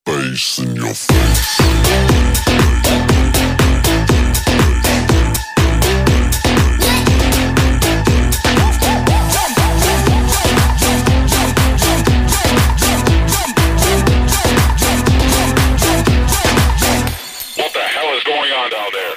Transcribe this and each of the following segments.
bass in your face. What the hell is going on down there?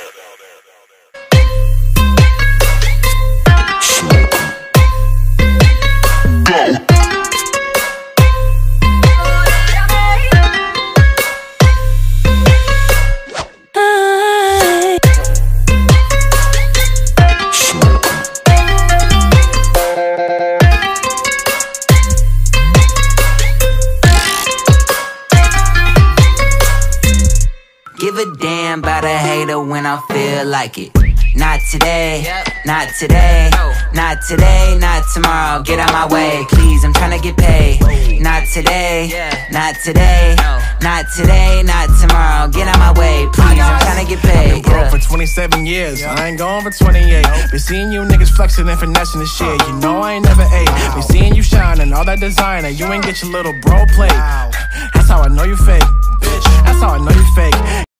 Give a damn about a hater when I feel like it. Not today, not today, not today, not tomorrow. Get out my way, please, I'm tryna get paid. Not today, not today, not today, not tomorrow. Get out my way, please, I'm tryna get paid. I've been broke for 27 years, I ain't going for 28. Been seeing you niggas flexing and finessing the shit. You know I ain't never ate. Been seeing you shining, all that designer. You ain't get your little bro plate. That's how I know you fake. That's how I know you fake.